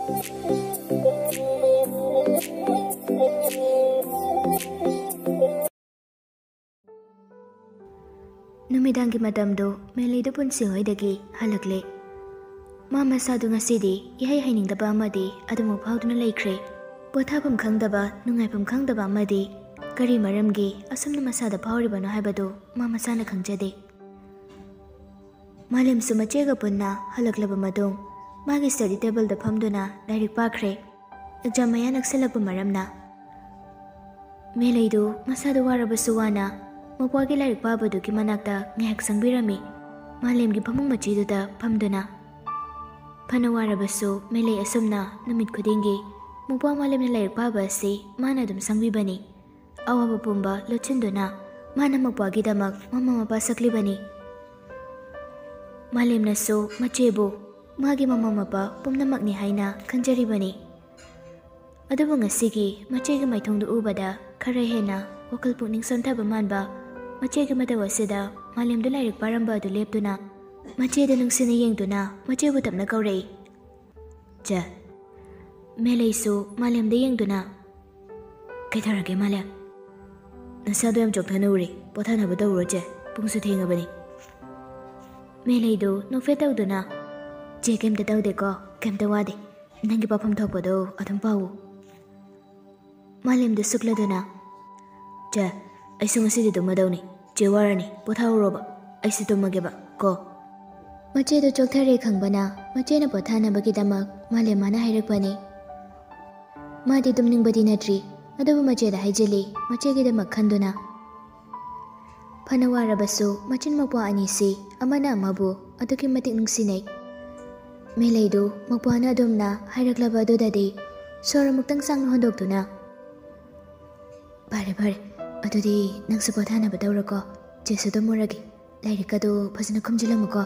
नुमिदांगी मतमदो मेलेदो पुनसि होइदगी हलकले मा मसादु ngasidi ihai hainingdaba amadi adumu phauduna leikre pothapam khangdaba nungaipam khangdaba amadi kari maramgi asumna masada phauribano haibado ma masana khangjade malem sumachega punna halaklaba madong magi study table da phamduna direct pakhre exam maya nakselakpa maramna meleidu masadu warabasu wana mopwagi direct pabadu ki manakta ngak sangbirami malem gi phamung machiduda phamduna Panawarabasu mele asumna numit khudingi mupwa malemna laik paba si mana dum sangbibani awaba pumba lochinduna mana mapwagi damak mama mapa saklibani malemna so machebu magi mama mapa pumnamakni haina khanjaribani adubu ngasigi machegi maithongdu ubada khare hena wakal pukning sontaba manba machegi madawasida malemdu laik paramba adu leptuna Mache da nungsina yengduna mache bu tapna kaurei ja melei su malem da yengduna kaitharage malem nasadu yam chokthana uri pothana ba dawro je pungsu thengabani melei do no fetawduna je kem da tawde ko kem da wade nangi pafam thokpado athum pawu malem da sukladuna ja aisu ngasi de madawni je warani pothawroba aisu tumageba ko Mache do chokthare khangbana mache na pothana bagidamak male mana hairakpani madi dumning badi natri adabu mache da haijeli mache gi damak khanduna phanawara basu machin mapwa ani si amana amabu aduki matik nungsinai meleidu mapwana domna hairaklaba do dadi sora muktang sang hondoktuna bare bare adudi nangsu pothana badawrako jesu do muragi lairikadu phajana khumjilamuko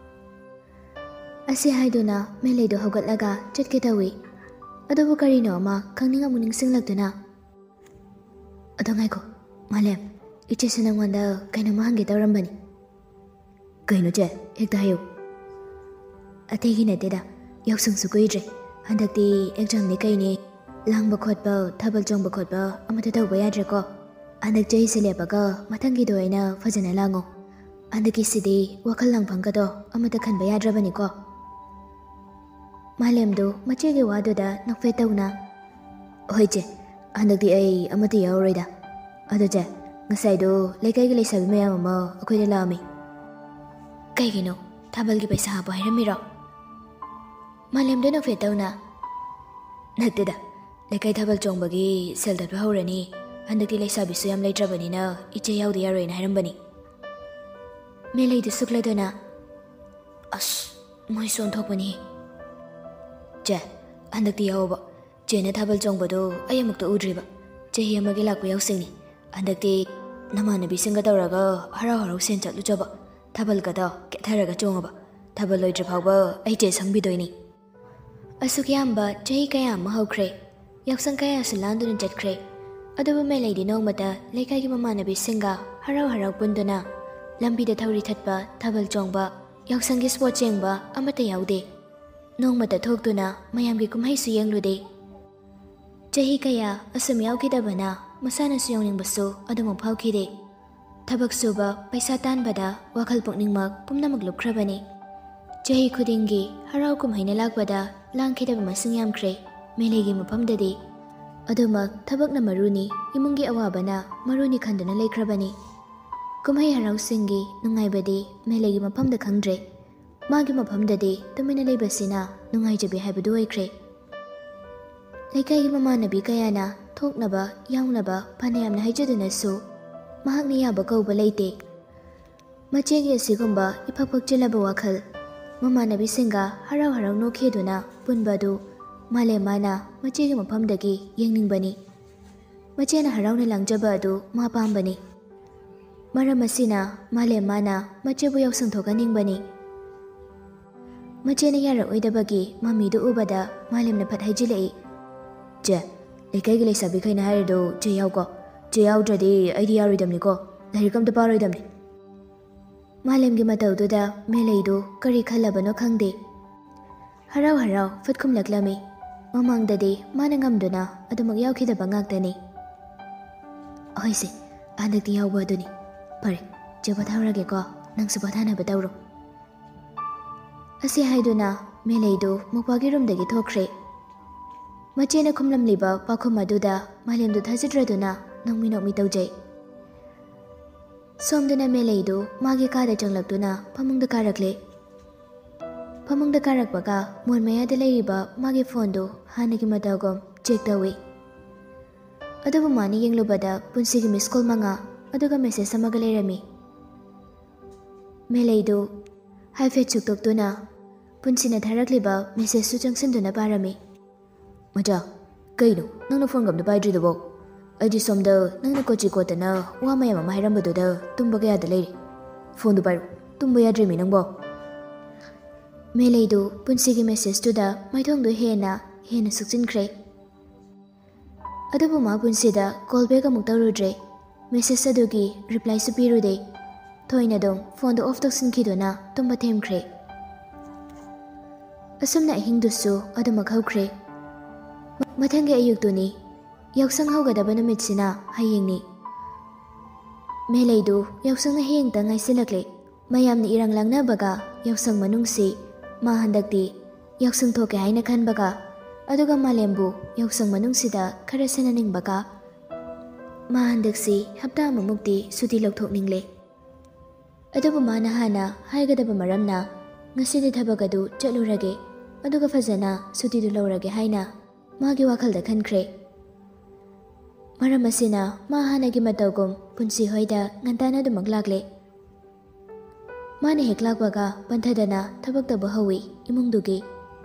Asi haiduna meleidu haugatlaga chatke tawi adubu karino ama khangninga muning singlakduna adongaiko malem iche sinangwanda kaina mahange tawrambani kaino che hekta hayo ategi nateda yaksung su koidre handakti exam ni kaini langba khotba thabal jongba khotba amata tawba yadre ko andak jai se lepaga mathangi do aina fajana lango andaki sidi wakal lang phangkado amata khanba yadrabani ko Malemdo machege wadoda nakfetawna hoije handakti ai amati yawroida adoje ngasaido lekai gi leisabi mayam ama akoida lami kaigino thabal gi paisa ba hiramiro malemdo nakfetawna nakteda lekai thabal chongbagi seldat bahurani handakti leisabi su yam leitrabani na iche yawdi yaroina hirambani melaidu sukladona as moi son thokpani Je, handakti yawoba jena thabal chongbado ayamukta udriba chehi amagi lakpa yawsingni handakti namanabi singa tawraga harau harau sen chatluchaba thabal kada ketharaga chongaba thabal loidra phawba ai je sangbidoini asukyamba chehi kaya ma hokre yaksang kaya sulanduna jatkre adubu melaidi nongmata lekai gi mamanabi singa harau harau punduna lambi da thawri thatba thabal chongba yaksang gi sport chengba amata yaude Nongmata thokduna mayamgi kumhai su yenglude chahi kaya asum yaukidabana masana su yongningbasu adumu phawkhide thabak suba paisa tanbada wakhal pukningmak pumnamak lupkhrabani chahi khudingi harau kumhaina lakbada langkhidaba masing yamkhre melegi maphamdadi adumak thabakna maruni imungi awabana maruni khanduna leikhrabani kumhai harau singi nungaibadi melegi maphamda khangdre Magi maphamdadi tumina leibasina nungaijabi haibadu oikre Leikai gi mamanabi kayana thoknaba yaunaba phanayamna haijaduna su mahakni yaba kauba leite machegi asigumba iphapakchilaba wakhal mamanabi singa harau harau nokheduna punbadu male mana machegi maphamdagi yengningbani machena harauna langjaba adu mapambani maramasina male mana machebu yausang thokaningbani Machena yara oidabagi mamidu ubada malemna phat haijilai je lekai gi leisabi khaina harido je yawko je yawdradi aidi yaroidamni ko larikam ta paroidamni malem gi matawduda meleidu kari khalabano khangde harau harau fatkum laklami ꯃꯃꯥꯡꯗꯗꯤ ꯃꯥꯅ ꯉꯝꯗꯨꯅ ꯑꯗꯨꯃꯛ ꯌꯥꯎꯈꯤꯗꯕ ꯉꯥꯛꯇꯅꯤ꯫ ꯑꯍꯣꯏꯁꯦ ꯍꯟꯗꯛꯇꯤ ꯌꯥꯎꯕ ꯑꯗꯨꯅꯤ꯫ ꯐꯔꯦ ꯆꯦ ꯄꯣꯊꯥꯔꯒꯦꯀꯣ, ꯅꯪꯁꯨ ꯄꯣꯊꯥꯅꯕ ꯇꯧꯔꯣ꯫ ꯑꯁꯤ ꯍꯥꯏꯗꯨꯅ ꯃꯦꯂꯩꯗꯨ ꯃꯧꯄꯥꯒꯤ ꯔꯨꯝꯗꯒꯤ ꯊꯣꯛꯈ꯭ꯔꯦ꯫ ꯃꯆꯦꯅ ꯈꯨꯝꯂꯝꯂꯤꯕ ꯄꯥꯎꯈꯨꯝ ꯑꯗꯨꯗ ꯃꯥꯂꯦꯝꯗꯨ ꯊꯥꯖꯗ꯭ꯔꯗꯨꯅ ꯅꯣꯛꯃꯤ ꯅꯣꯛꯃꯤ ꯇꯧꯖꯩ꯫ ꯁꯣꯝꯗꯅ ꯃꯦꯂꯩꯗꯨ ꯃꯥꯒꯤ ꯀꯥꯗ ꯆꯪꯂꯛꯇꯨꯅ ꯐꯃꯨꯡꯗ ꯀꯥꯔꯛꯂꯦ꯫ ꯐꯃꯨꯡꯗ ꯀꯥꯔꯛꯄꯒ ꯃꯣꯟ ꯃꯌꯥꯗ ꯂꯩꯔꯤꯕ ꯃꯥꯒꯤ ꯐꯣꯟꯗꯨ ꯍꯥꯟꯅꯒꯤ ꯃꯇꯧꯒꯨꯝ ꯆꯦꯛ ꯇꯧꯏ꯫ ꯑꯗꯨꯕꯨ ꯃꯥꯅ ꯌꯦꯡꯂꯨꯕꯗ ꯄꯨꯟꯁꯤꯒꯤ ꯃꯤꯁ ꯀꯣꯜ 5 ꯑꯗꯨꯒ ꯃꯦꯁꯦꯖ ꯑꯃꯒ ꯂꯩꯔꯝꯃꯤ꯫ ꯃꯦꯂꯩꯗꯨ ꯍꯥꯏꯐꯦꯠ ꯁꯨꯛꯇꯣꯛꯇꯨꯅ ꯄꯨꯟꯁꯤꯅ ꯊꯥꯔꯛꯂꯤꯕ ꯃꯦꯁꯦꯖꯁꯨ ꯆꯪꯁꯤꯟꯗꯨꯅ ꯄꯥꯔꯝꯃꯤ꯫ ꯃꯆꯥ, ꯀꯩꯅꯣ ꯅꯪꯅ ꯐꯣꯟꯒ ꯑꯝꯇ ꯄꯥꯏꯗ꯭ꯔꯤꯗꯨꯕꯣ? ꯑꯩꯗꯤ ꯁꯣꯝꯗ ꯅꯪꯅ ꯀꯣꯆꯤ ꯀꯣꯠꯇꯅ ꯋꯥ ꯃꯌꯥꯝ ꯑꯃ ꯍꯥꯏꯔꯝꯕꯗꯨꯗ ꯇꯨꯝꯕ ꯀꯌꯥꯗ ꯂꯩꯔꯤ꯫ ꯐꯣꯟꯗꯨ ꯄꯥꯏꯔꯣ, ꯇꯨꯝꯕ ꯌꯥꯗ꯭ꯔꯤꯃꯤ ꯅꯪꯕꯣ꯫ ꯃꯦꯂꯩꯗꯨ ꯄꯨꯟꯁꯤꯒꯤ ꯃꯦꯁꯦꯖꯇꯨꯗ ꯃꯥꯏꯊꯣꯡꯗꯨ ꯍꯦꯟꯅ ꯁꯨꯛꯆꯤꯟꯈ꯭ꯔꯦ꯫ ꯑꯗꯨꯕꯨ ꯃꯥ ꯄꯨꯟꯁꯤꯗ ꯀꯣꯜ ꯕꯦꯛ ꯑꯃꯨꯛ ꯇꯧꯔꯨꯗ꯭ꯔꯦ꯫ ꯃꯦꯁꯦꯖ ꯑꯗꯨꯒꯤ ꯔꯤꯄ꯭ꯂꯥꯏꯁꯨ ꯄꯤꯔꯨꯗꯦ꯫ ꯊꯣꯏꯅ ꯑꯗꯨꯝ ꯐꯣꯟꯗꯨ ꯑꯣꯐ ꯇꯧꯁꯤꯟꯈꯤꯗꯨꯅ ꯇꯨꯝꯕ ꯊꯦꯝꯈ꯭ꯔꯦ꯫ ꯑꯁꯨꯝꯅ ꯑꯍꯤꯡꯗꯨꯁꯨ ꯑꯗꯨꯃꯛ ꯍꯧꯈ꯭ꯔꯦ꯫ ꯃꯊꯪꯒꯤ ꯑꯌꯨꯛꯇꯨꯅꯤ꯫ ꯌꯥꯎꯁꯪ ꯍꯧꯒꯗꯕ ꯅꯨꯃꯤꯠꯁꯤꯅ ꯍꯌꯦꯡꯅꯤ꯫ ꯃꯦꯂꯩꯗꯨ ꯌꯥꯎꯁꯪꯅ ꯍꯌꯦꯡꯇ ꯉꯥꯏꯁꯤꯜꯂꯛꯂꯦ꯫ ꯃꯌꯥꯝꯅ ꯏꯔꯥꯡ ꯂꯥꯡꯅꯕꯒ ꯌꯥꯎꯁꯪ ꯃꯅꯨꯡꯁꯤ ꯃꯥ ꯍꯟꯗꯛꯇꯤ ꯌꯥꯎꯁꯪ ꯊꯣꯛꯀꯦ ꯍꯥꯏꯅ ꯈꯟꯕꯒ, ꯑꯗꯨꯒ ꯃꯥꯂꯦꯝꯕꯨ ꯌꯥꯎꯁꯪ ꯃꯅꯨꯡꯁꯤꯗ ꯈꯔ ꯁꯦꯟꯅꯅꯤꯡꯕꯒ, ꯃꯥ ꯍꯟꯗꯛꯁꯤ ꯍꯞꯇꯥ ꯑꯃꯃꯨꯛꯇꯤ ꯁꯨꯇꯤ ꯂꯧꯊꯣꯛꯅꯤꯡꯂꯦ꯫ ꯑꯗꯨꯕꯨ ꯃꯥꯅ ꯍꯥꯟꯅ ꯍꯥꯏꯒꯗꯕ ꯃꯔꯝꯅ ꯉꯁꯤꯗꯤ ꯊꯕꯛ ꯑꯗꯨ ꯆꯠꯂꯨꯔꯒꯦ, ꯑꯗꯨꯒ ꯐꯖꯅ ꯁꯨꯇꯤꯗꯨ ꯂꯧꯔꯒꯦ ꯍꯥꯏꯅ ꯃꯥꯒꯤ ꯋꯥꯈꯜꯗ ꯈꯟꯈ꯭ꯔꯦ꯫ ꯃꯔꯝ ꯑꯁꯤꯅ ꯃꯥ ꯍꯥꯟꯅꯒꯤ ꯃꯇꯧꯒꯨꯝ ꯄꯨꯟꯁꯤ ꯍꯣꯏꯗ ꯉꯟꯇꯥꯅ ꯑꯗꯨꯃꯛ ꯂꯥꯛꯂꯦ꯫ ꯃꯥꯅ ꯍꯦꯛ ꯂꯥꯛꯄꯒ ꯄꯟꯊꯗꯅ ꯊꯕꯛ ꯇꯧꯕ ꯍꯧꯏ ꯏꯃꯨꯡꯗꯨꯒꯤ꯫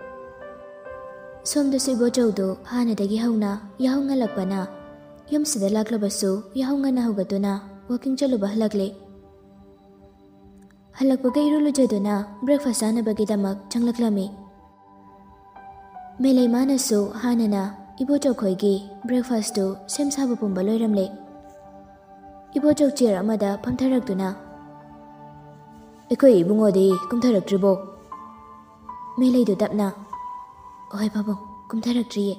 ꯁꯣꯝꯗꯁꯨ ꯏꯕꯣꯆꯧꯗꯨ ꯍꯥꯟꯅꯗꯒꯤ ꯍꯧꯅ ꯌꯥꯍꯧ ꯉꯜꯂꯛꯄꯅ ꯌꯨꯝꯁꯤꯗ ꯂꯥꯛꯂꯕꯁꯨ ꯌꯥꯍꯧ ꯉꯟꯅ ꯍꯧꯒꯠꯇꯨꯅ ꯋꯥꯀꯤꯡ ꯆꯠꯂꯨꯕ ꯍꯜꯂꯛꯂꯦ꯫ ꯍꯜꯂꯛꯄꯒ ꯏꯔꯨ ꯂꯨꯖꯗꯨꯅ ꯕ꯭ꯔꯦꯛꯐꯥꯁ ꯆꯥꯅꯕꯒꯤꯗꯃꯛ ꯆꯪꯂꯛꯂꯝꯃꯤ꯫ ꯃꯦꯂꯩ ꯃꯥꯅꯁꯨ ꯍꯥꯟꯅꯅ ꯏꯕꯣꯆꯧꯈꯣꯏꯒꯤ ꯕ꯭ꯔꯦꯛꯐꯥꯁꯇꯨ ꯁꯦꯝ ꯁꯥꯕ ꯄꯨꯝꯕ ꯂꯣꯏꯔꯝꯂꯦ꯫ ꯏꯕꯣꯆꯧ ꯆꯤꯌꯔ ꯑꯃꯗ ꯐꯝꯊꯔꯛꯇꯨꯅ, ꯑꯩꯈꯣꯏ ꯏꯕꯨꯡꯉꯣꯗꯤ ꯀꯨꯝꯊꯔꯛꯇ꯭ꯔꯤꯕꯣ? ꯃꯦꯂꯩꯗꯨ ꯇꯞꯅ, ꯍꯣꯏ ꯄꯥꯕꯨꯡ ꯀꯨꯝꯊꯔꯛꯇ꯭ꯔꯤꯌꯦ꯫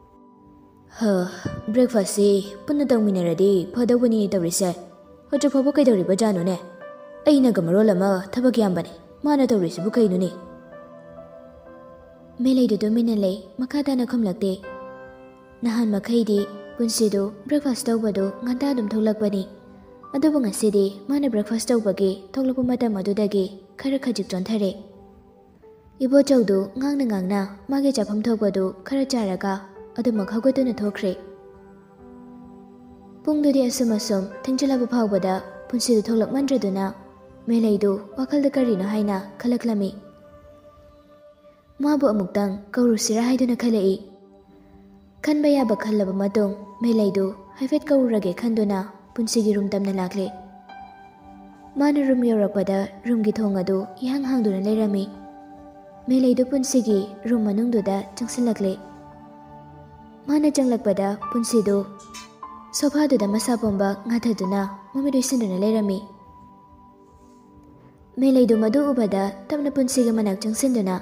ꯕ꯭ꯔꯦꯛꯐꯥꯁꯁꯤ ꯄꯨꯟꯅ ꯇꯧꯃꯤꯟꯅꯔꯗꯤ ꯐꯗꯧꯕꯅꯤ ꯇꯧꯔꯤꯁꯦ꯫ ꯍꯧꯖꯤꯛ ꯐꯥꯎꯕ ꯀꯩꯗꯧꯔꯤꯕꯖꯥꯠꯅꯣꯅꯦ? ꯑꯩꯅꯒ ꯃꯔꯣꯜ ꯑꯃ ꯊꯕꯛ ꯌꯥꯝꯕꯅꯦ, ꯃꯥꯅ ꯇꯧꯔꯤꯁꯤꯕꯨ ꯀꯩꯅꯣꯅꯦ? ꯃꯦꯂꯩꯗꯨ ꯇꯨꯃꯤꯟꯅ ꯂꯩ, ꯃꯈꯥ ꯇꯥꯅ ꯈꯨꯝꯂꯛꯇꯦ꯫ ꯅꯍꯥꯟ ꯃꯈꯩꯗꯤ ꯄꯨꯟꯁꯤꯗꯨ ꯕ꯭ꯔꯦꯛꯐꯥꯁ ꯇꯧꯕꯗꯨ ꯉꯟꯇꯥ ꯑꯗꯨꯝ ꯊꯣꯛꯂꯛꯄꯅꯤ꯫ ꯑꯗꯨꯕꯨ ꯉꯁꯤꯗꯤ ꯃꯥꯅ ꯕ꯭ꯔꯦꯛꯐꯥꯁ ꯇꯧꯕꯒꯤ ꯊꯣꯛꯂꯛꯄ ꯃꯇꯝ ꯑꯗꯨꯗꯒꯤ ꯈꯔ ꯈꯖꯤꯛ ꯆꯣꯟꯊꯔꯦ꯫ ꯏꯕꯣꯆꯧꯗꯨ ꯉꯥꯡꯅ ꯃꯥꯒꯤ ꯆꯥꯐꯝ ꯊꯣꯛꯄꯗꯨ ꯈꯔ ꯆꯥꯔꯒ ꯑꯗꯨꯃꯛ ꯍꯧꯒꯠꯇꯨꯅ ꯊꯣꯛꯈ꯭ꯔꯦ꯫ ꯄꯨꯡꯗꯨꯗꯤ ꯑꯁꯨꯝ ꯊꯦꯡꯖꯤꯜꯂꯕ ꯐꯥꯎꯕꯗ ꯄꯨꯟꯁꯤꯗꯨ ꯊꯣꯛꯂꯛꯃꯟꯗ꯭ꯔꯗꯨꯅ ꯃꯦꯂꯩꯗꯨ ꯋꯥꯈꯜꯗ ꯀꯔꯤꯅꯣ ꯍꯥꯏꯅ ꯈꯜꯂꯛꯂꯝꯃꯤ꯫ ꯃꯥꯕꯨ ꯑꯃꯨꯛꯇꯪ ꯀꯧꯔꯨꯁꯤꯔꯥ ꯍꯥꯏꯗꯨꯅ ꯈꯜꯂꯛꯏ꯫ ꯈꯟꯕ ꯌꯥꯕ ꯈꯜꯂꯕ ꯃꯇꯨꯡ ꯃꯦꯂꯩꯗꯨ ꯍꯥꯏꯐꯦꯠ ꯀꯧꯔꯨꯔꯒꯦ ꯈꯟꯗꯨꯅ ꯄꯨꯟꯁꯤꯒꯤ ꯔꯨꯝ ꯇꯝꯅ ꯂꯥꯛꯂꯦ꯫ ꯃꯥꯅ ꯔꯨꯝ ꯌꯧꯔꯛꯄꯗ ꯔꯨꯝꯒꯤ ꯊꯣꯡ ꯑꯗꯨ ꯏꯍꯥꯡ ꯍꯥꯡꯗꯨꯅ ꯂꯩꯔꯝꯃꯤ꯫ ꯃꯦꯂꯩꯗꯨ ꯄꯨꯟꯁꯤꯒꯤ ꯔꯨꯝ ꯃꯅꯨꯡꯗꯨꯗ ꯆꯪꯁꯤꯜꯂꯛꯂꯦ꯫ ꯃꯥꯅ ꯆꯪꯂꯛꯄꯗ ꯄꯨꯟꯁꯤꯗꯨ ꯁꯣꯐꯥꯗꯨꯗ ꯃꯁꯥ ꯄꯣꯝꯕ ꯉꯥꯊꯗꯨꯅ ꯃꯃꯤꯠ ꯎꯏꯁꯤꯟꯗꯨꯅ ꯂꯩꯔꯝꯃꯤ꯫ ꯃꯦꯂꯩꯗꯨ ꯃꯗꯨ ꯎꯕꯗ ꯇꯞꯅ ꯄꯨꯟꯁꯤꯒꯤ ꯃꯅꯥꯛ ꯆꯪꯁꯤꯟꯗꯨꯅ,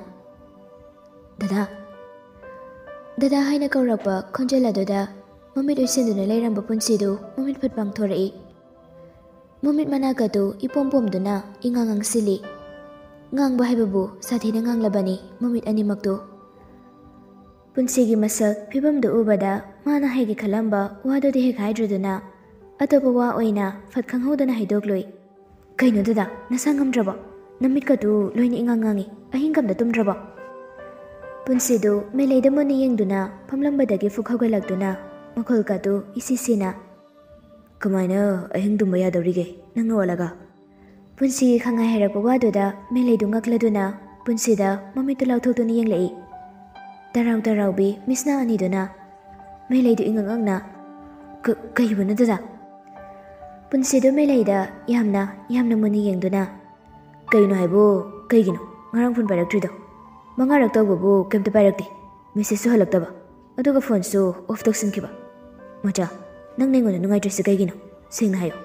ꯗꯗꯥ ꯍꯥꯏꯅ ꯀꯧꯔꯛꯄ ꯈꯣꯟꯖꯦꯜ ꯑꯗꯨꯗ ꯃꯃꯤꯠ ꯎꯏꯁꯤꯟꯗꯨꯅ ꯂꯩꯔꯝꯕ ꯄꯨꯟꯁꯤꯗꯨ ꯃꯃꯤꯠ ꯐꯠ ꯄꯥꯡꯊꯣꯔꯛꯏ꯫ ꯃꯃꯤꯠ ꯃꯅꯥꯛ ꯑꯗꯨ ꯏꯄꯣꯝ ꯄꯣꯝꯗꯨꯅ ꯏꯉꯥꯡ ꯉꯥꯡꯁꯤꯜꯂꯤ꯫ ꯉꯥꯡꯕ ꯍꯥꯏꯕꯕꯨ ꯁꯥꯊꯤꯅ ꯉꯥꯡꯂꯕꯅꯤ ꯃꯃꯤꯠ ꯑꯅꯤꯃꯛꯇꯨ꯫ ꯄꯨꯟꯁꯤꯒꯤ ꯃꯁꯛ ꯐꯤꯕꯝꯗꯨ ꯎꯕꯗ ꯃꯥꯅ ꯍꯥꯏꯒꯦ ꯈꯜꯂꯝꯕ ꯋꯥꯗꯨꯗꯤ ꯍꯦꯛ ꯍꯥꯏꯗ꯭ꯔꯗꯨꯅ ꯑꯇꯣꯞꯄ ꯋꯥ ꯑꯣꯏꯅ ꯐꯠ ꯈꯪꯍꯧꯗꯅ ꯍꯥꯏꯗꯣꯛꯂꯨꯏ꯫ ꯀꯩꯅꯣ ꯗꯗꯥ, ꯅꯁꯥ ꯉꯝꯗ꯭ꯔꯕꯣ? ꯅꯃꯤꯠꯀꯗꯨ ꯂꯣꯏꯅ ꯏꯉꯥꯡ ꯉꯥꯡꯉꯤ, ꯑꯍꯤꯡꯒ ꯑꯝꯇ ꯇꯨꯝꯗ꯭ꯔꯕꯣ? ꯄꯨꯟꯁꯤꯗꯨ ꯃꯦꯂꯩꯗ ꯃꯨꯟꯅ ꯌꯦꯡꯗꯨꯅ ꯐꯝꯂꯝꯕꯗꯒꯤ ꯐꯨꯛ ꯍꯧꯒꯠꯂꯛꯇꯨꯅ ꯃꯈꯣꯜꯀꯗꯨ ꯏꯁꯤꯁꯤꯅ, ꯀꯃꯥꯏꯅ ꯑꯍꯤꯡ ꯇꯨꯝꯕ ꯌꯥꯗꯧꯔꯤꯒꯦ ꯅꯪꯅ ꯑꯣꯜꯂꯒ? ꯄꯨꯟꯁꯤꯒꯤ ꯈꯪꯍꯥꯏ ꯍꯥꯏꯔꯛꯄ ꯋꯥꯗꯨꯗ ꯃꯦꯂꯩꯗꯨ ꯉꯛꯂꯗꯨꯅ ꯄꯨꯟꯁꯤꯗ ꯃꯃꯤꯠꯇꯨ ꯂꯥꯎꯊꯣꯛꯇꯨꯅ ꯌꯦꯡꯂꯛꯏ꯫ ꯇꯔꯥꯎꯕꯤ ꯃꯤꯁꯅꯥ ꯑꯅꯤꯗꯨꯅ ꯃꯦꯂꯩꯗꯨ ꯏꯉꯛ ꯉꯛꯅ, ꯀꯩꯕꯨꯅꯣ ꯗꯗꯥ? ꯄꯨꯟꯁꯤꯗꯨ ꯃꯦꯂꯩꯗ ꯌꯥꯝꯅ ꯃꯨꯟꯅ ꯌꯦꯡꯗꯨꯅ, ꯀꯩꯅꯣ ꯍꯥꯏꯕꯨ ꯀꯩꯒꯤꯅꯣ ꯉꯔꯥꯡ ꯐꯣꯟ ꯄꯥꯏꯔꯛꯇ꯭ꯔꯤꯗꯣ? 5ꯔꯛ ꯇꯧꯕꯕꯨ ꯀꯩꯝꯇ ꯄꯥꯏꯔꯛꯇꯦ, ꯃꯦꯁꯦꯖꯁꯨ ꯍꯜꯂꯛꯇꯕ, ꯑꯗꯨꯒ ꯐꯣꯟꯁꯨ ꯑꯣꯐ ꯇꯧꯁꯤꯟꯈꯤꯕ꯫ ꯃꯆꯥ, ꯅꯪꯅ ꯑꯩꯉꯣꯟꯗ ꯅꯨꯡꯉꯥꯏꯇ꯭ꯔꯤꯁꯤ ꯀꯩꯒꯤꯅꯣ? ꯁꯦꯡꯅ ꯍꯥꯏꯌꯣ꯫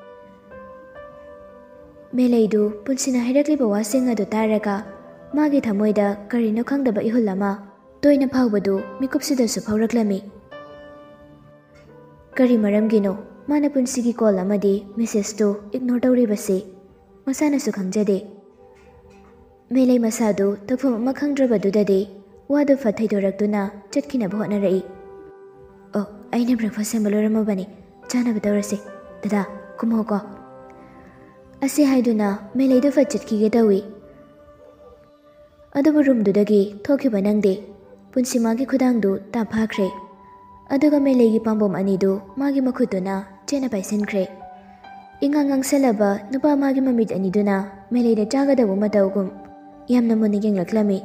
ꯃꯦꯂꯩꯗꯨ ꯄꯨꯟꯁꯤꯅ ꯍꯥꯏꯔꯛꯂꯤꯕ ꯋꯥꯁꯤꯡ ꯑꯗꯨ ꯇꯥꯔꯒ ꯃꯥꯒꯤ ꯊꯃꯣꯏꯗ ꯀꯔꯤꯅꯣ ꯈꯪꯗꯕ ꯏꯍꯨꯜ ꯑꯃ toina phawbadu mikupsidassu phawraklami. Kari maramgino mana punsigi call amadi message to ignore tawribasi masanasu khangjade. Melai masadu tafum ama khangdrabadudadi wadu fathaidoraktuna chatkinaba hotnarai. Oh, aina breakfast sembaloramabani chanaba tawrasi. Dada kumoko. Ase haiduna melaidu fatchatkige tawi. Adubu roomdudagi thokiba nangde punsi magi khudangdu taphakre. Aduga melegi pambom anidu magi makhutuna chena paisenkre. Ingangang selaba nupa magi mamit aniduna melaida chagadabu matawgum yamna muni yenglaklami.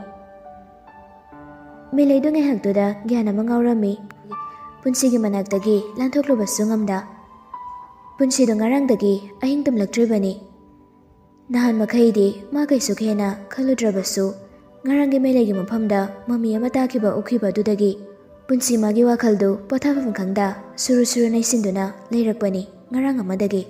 Melaidu ngaihaktuda gyana mangaurami. Punsigi manaktagi lanthoklubasu ngamda. Punsido ngarangdagi ahing tumlaktribani. Nahan makhaidi ma kaisu khena khaludrabasu ngarangi melegi mafamda mami ama takiba ukhiba dudagi punsi magi wakhaldu pothafam khangda suru naisinduna leirakpani ngarang amadagi.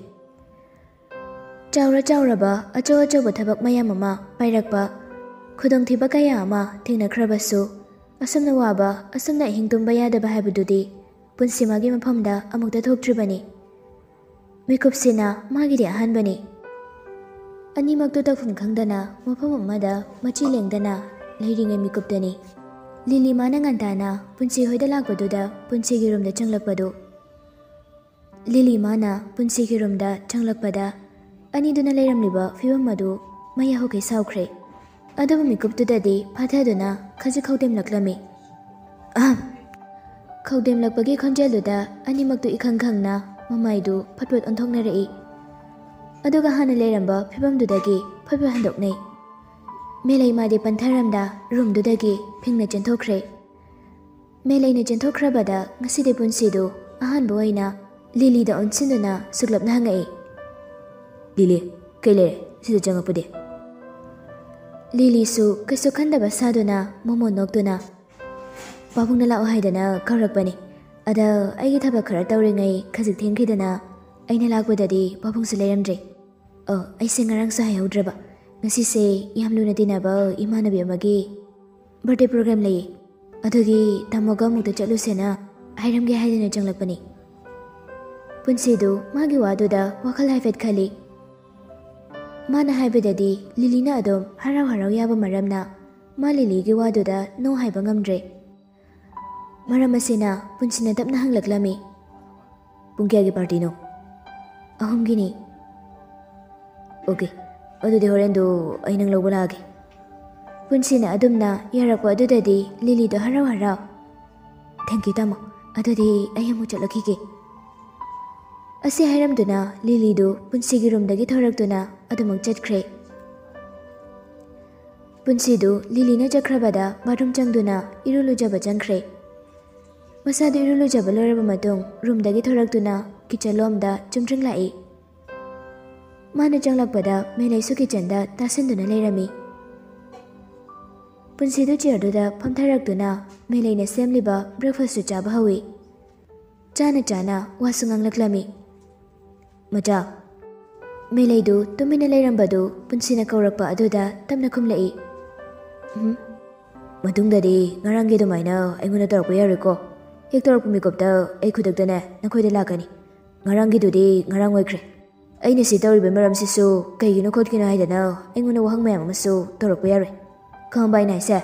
Chauraba acho thabak mayam ama pairakpa khudongthiba kaya ama thengnakhrabasu asumna waba asumna hingtumba yadaba haibududi punsi magi mafamda amukta thoktribani. Mikupsina magidi ahanbani. Animaktu takfum khangdana mafam amada machi lengdana leiringai mikuptani. Lili mana ngantana punsi hoida lakpaduda punsigi roomda changlakpadu. Lili mana punsigi roomda changlakpada aniduna leiramliba fibam madu maya hokai saukhre. Adubu mikuptudadi phathaduna khaji khawdemlaklami. Khawdemlakpagi khonjelduda animaktu ikhangkhangna mamaidu phatpat onthoknarai. Aduga hana leiramba phibamdudagi phatpat handoknai. Melai madi pantharamda roomdudagi phingna chenthokre. Melaina chenthokrabada ngaside punsidu ahanba oina Lilida onsinduna suglapna hangai. Lili kaile sida changapade. Lili su kaisu khandaba saduna momo noktuna pabungna lao haidana kaurakpani. Ada aigi thaba khara tawringai khajik thengkhidana aina lakpadadi pabungsu leiramdre. Aise ngarang sa hayaudraba ngasi se yamluna dinaba imanabi amagi birthday program lei. Adugi tamoga mukta chatlusena hairamge haidana changlakpani. Punsidu magi waduda wakhal haifet khali. Mana haibadadi Lilina adom harau yaba maramna ma Liligi waduda no haiba ngamdre. Maramasina punsina tapna hanglaklami. Pungkyagi party no? Ahom gini. Okay. Adudi horendu ay nang lawbalagi. Punsina adumna yarakwa adudadi Lili do harau. Thank you tamo. Adudi ayamu chatlakiki. Asi hairamduna Lili do punsigi roomdagi thorakduna adumang chatkre. Punsidu Lilina chakrabada bathroom changduna irulujaba changkre. Masadu irulujaba loraba matung roomdagi thoraktuna kitchalomda chumtring lai. Mana changlakpada melaisu kitchenda tasinduna leirami. Punsidu chairduda phamtharakduna melaina semliba breakfast chaba hawi. Chana wasunganglakami. Macha melaidu tumina leirambadu punsina kaurakpa aduda tamna khumlai. Matungdadi ngarangi dumaina ainguna torakpa yariko. Hek torakpa mikopta ai khudakdana nakhoida lakani. Ngarangi dudi ngarang oikre. Aina si tawriba maram sisu kaigino khotkino haidana ainguna wahang mayam amasu torakpa yaroi. Khamba ina isa.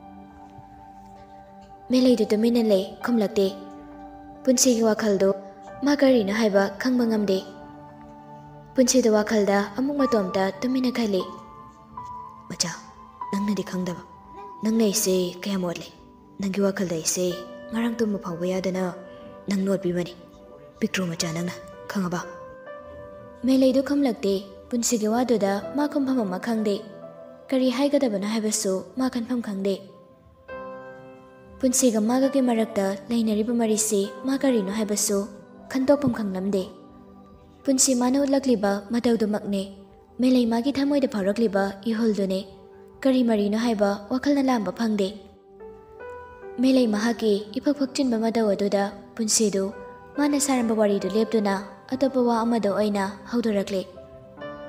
Melaidu tumina lei khumlakte. Punsigi wakhaldo ma karina haiba khangba ngamde. Punsida wakhalda amuk matomda tumina khali. Macha nangnadi khangdaba. Nangna ise kaya modle. Nangi wakhalda ise ngarang tumma phawba yadana nang notbibani. Pictro macha nangna khangaba. Melaidu khamlakte punsigi waduda ma khumpham ama khangde. Kari haigadabana haibasu ma khanpham khangde. Punsiga magagi marakta lainariba marisi ma karino haibasu khantokpam khanglamde. Punsi mana utlakliba matawdumakne melai magi thamoida pharakliba iholdune kari marino haiba wakhalna lamba phangde. Melai mahaki iphakphakchinba madaw aduda punsidu mana saramba waridu leptuna atopa wa amado oina haudorakle.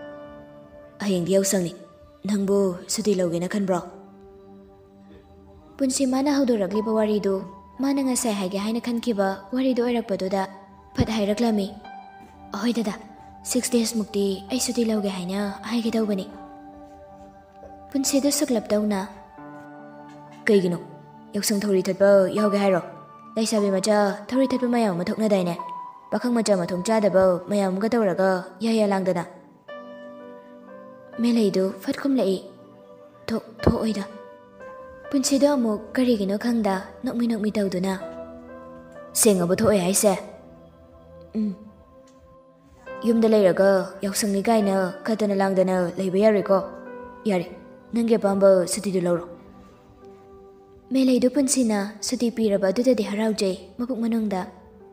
Ayengdi yausangni nangbu suti lawgena khanbro. ꯄꯨꯟꯁꯤ ꯃꯥꯅ ꯍꯧꯗꯣꯔꯛꯂꯤꯕ ꯋꯥꯔꯤꯗꯨ ꯃꯥꯅ ꯉꯁꯥꯏ ꯍꯥꯏꯒꯦ ꯍꯥꯏꯅ ꯈꯟꯈꯤꯕ ꯋꯥꯔꯤꯗꯨ ꯑꯣꯏꯔꯛꯄꯗꯨꯗ ꯐꯠ ꯍꯥꯏꯔꯛꯂꯝꯃꯤ꯫ ꯑꯍꯣꯏ ꯗꯗꯥ, 6 days ꯃꯨꯛꯇꯤ ꯑꯩ ꯁꯨꯇꯤ ꯂꯧꯒꯦ ꯍꯥꯏꯅ ꯍꯥꯏꯒꯦ ꯇꯧꯕꯅꯤ꯫ ꯄꯨꯟꯁꯤꯗꯨ ꯁꯨꯛꯂꯞ ꯇꯧꯅ ꯀꯩꯒꯤꯅꯣ? ꯌꯥꯎꯁꯪ ꯊꯧꯔꯤ ꯊꯠꯄ ꯌꯥꯎꯒꯦ ꯍꯥꯏꯔꯣ? ꯂꯩꯁꯥꯕꯤ ꯃꯆꯥ ꯊꯧꯔꯤ ꯊꯠꯄ ꯃꯌꯥꯝ ꯑꯃ ꯊꯣꯛꯅꯗꯥꯏꯅꯦ? ꯄꯥꯈꯪ ꯃꯆꯥ ꯃꯊꯣꯡ ꯆꯥꯗꯕ ꯃꯌꯥꯝ ꯑꯃꯒ ꯇꯧꯔꯒ ꯌꯥꯌꯥ ꯂꯥꯡꯗꯅ꯫ ꯃꯦꯂꯩꯗꯨ ꯐꯠ ꯈꯨꯝꯂꯛꯏ꯫ ꯊꯣꯛꯑꯣꯏꯗ꯫ ꯄꯨꯟꯁꯤꯗꯣ ꯑꯃꯨꯛ ꯀꯔꯤꯒꯤꯅꯣ ꯈꯪꯗ ꯅꯣꯛꯃꯤ ꯇꯧꯗꯨꯅ ꯁꯦꯡꯉꯕ ꯊꯣꯛꯑꯦ ꯍꯥꯏꯁꯦ? ꯌꯨꯝꯗ ꯂꯩꯔꯒ ꯌꯥꯎꯁꯪꯅꯤ ꯀꯥꯏꯅ ꯈꯠꯇꯅ ꯂꯥꯡꯗꯅ ꯂꯩꯕ ꯌꯥꯔꯣꯏꯀꯣ? ꯌꯥꯔꯦ, ꯅꯪꯒꯤ ꯑꯄꯥꯝꯕ ꯁꯨꯇꯤꯗꯨ ꯂꯧꯔꯣ꯫ ꯃꯦꯂꯩꯗꯨ ꯄꯨꯟꯁꯤꯅ ꯁꯨꯇꯤ ꯄꯤꯔꯕ ꯑꯗꯨꯗꯗꯤ ꯍꯔꯥꯎꯖꯩ ꯃꯄꯨꯛ ꯃꯅꯨꯡꯗ꯫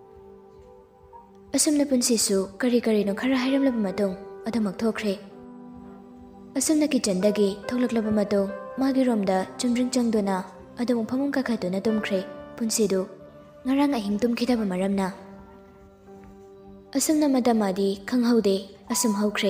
ꯑꯁꯨꯝꯅ ꯄꯨꯟꯁꯤꯁꯨ ꯀꯔꯤꯅꯣ ꯈꯔ ꯍꯥꯏꯔꯝꯂꯕ ꯃꯇꯨꯡ ꯑꯗꯨꯃꯛ ꯊꯣꯛꯈ꯭ꯔꯦ꯫ ꯑꯁꯨꯝꯅ ꯀꯤꯆꯟꯗꯒꯤ ꯊꯣꯛꯂꯛꯂꯕ ꯃꯇꯨꯡ ꯃꯥꯒꯤ ꯔꯣꯝꯗ ꯆꯨꯝꯗ꯭ꯔꯤꯡ ꯆꯪꯗꯨꯅ ꯑꯗꯨꯃꯛ ꯐꯃꯨꯡ ꯀꯥꯈꯠꯇꯨꯅ ꯇꯨꯝꯈ꯭ꯔꯦ ꯄꯨꯟꯁꯤꯗꯨ ꯉꯔꯥꯡ ꯑꯍꯤꯡ ꯇꯨꯝꯈꯤꯗꯕ ꯃꯔꯝꯅ꯫ ꯑꯁꯨꯝꯅ ꯃꯇꯝ ꯃꯥꯗꯤ ꯈꯪꯍꯧꯗꯦ ꯑꯁꯨꯝ ꯍꯧꯈ꯭ꯔꯦ꯫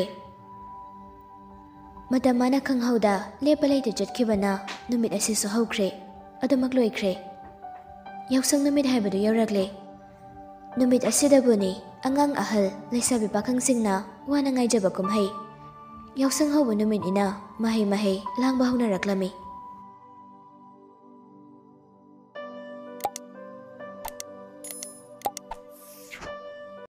ꯃꯇꯝ ꯃꯥꯅ ꯈꯪꯍꯧꯗ ꯂꯦꯞꯄ ꯂꯩꯇ ꯆꯠꯈꯤꯕꯅ ꯅꯨꯃꯤꯠ ꯑꯁꯤꯁꯨ ꯍꯧꯈ꯭ꯔꯦ, ꯑꯗꯨꯃꯛ ꯂꯣꯏꯈ꯭ꯔꯦ꯫ ꯌꯥꯎꯁꯪ ꯅꯨꯃꯤꯠ ꯍꯥꯏꯕꯗꯨ ꯌꯧꯔꯛꯂꯦ꯫ ꯅꯨꯃꯤꯠ ꯑꯁꯤꯗꯕꯨꯅꯤ ꯑꯉꯥꯡ ꯑꯍꯜ ꯂꯩꯁꯥꯕꯤ ꯄꯥꯈꯪꯁꯤꯡꯅ ꯋꯥꯅ ꯉꯥꯏꯖꯕ ꯀꯨꯝꯍꯩ ꯌꯥꯎꯁꯪ ꯍꯧꯕ ꯅꯨꯃꯤꯠꯅꯤꯅ ꯃꯍꯩ ꯂꯥꯡꯕ ꯍꯧꯅꯔꯛꯂꯝꯃꯤ꯫